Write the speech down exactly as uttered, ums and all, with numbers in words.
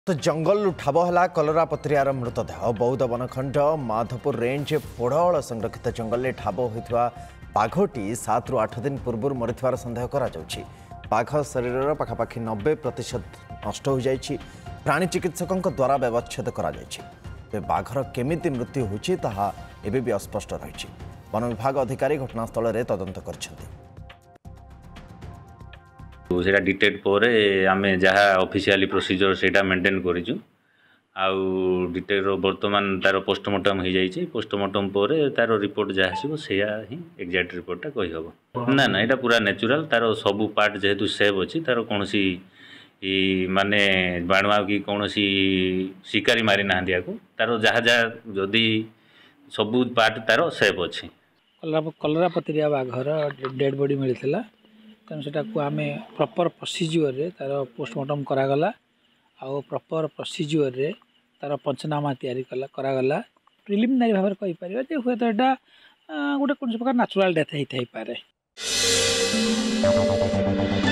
तो जंगल ठाब है कलरापत्रियार मृतदेह बौद्ध वनखंड माधपुर रेंज फोड़ल संरक्षित जंगल में ठाब होता बाघटी सात रु आठ दिन पूर्व मरीथार सन्देह बाघ शरीर पखापाखि नब्बे प्रतिशत नष्ट हो जाइछि। प्राणी चिकित्सकों द्वारा व्यवच्छेद कर बाघर केमिति मृत्यु होछि ताहा एबे भी अस्पष्ट रही। वन विभाग अधिकारी घटनास्थल में तदंत करछन्ति। सेटा डिटेक्ट पर आम जहाँ ऑफिशियली प्रोसीजर सेटा मेंटेन करिछु। आउ डिटेक्ट वर्तमान तार पोस्टमार्टम हो जाइए। पोस्टमार्टम पर तार रिपोर्ट जहाँ आसो से ही एक्जाक्ट रिपोर्टा कही हम ना ना यहाँ पूरा नेचुरल तार सबू पार्ट जेहेतु सेव अच्छी तार कौन सी माने बाणुआ कि कौन सी शिकारी मारी ना तार जहाँ जहाँ जदि सबू पार्ट तार सेव अच्छी। कलरापत्रिया बाघर डेड बॉडी मिलता तेणु सेटा को आम प्रॉपर प्रोसीजर रे तार पोस्टमार्टम करागला आउ प्रॉपर प्रोसीजर रे तार पंचनामा तैयारी कला करागला। प्रिलिमिनारी भाव कहि परिबा जे हुए तो एटा गोटे कौन प्रकार नेचुरल डेथ होता है।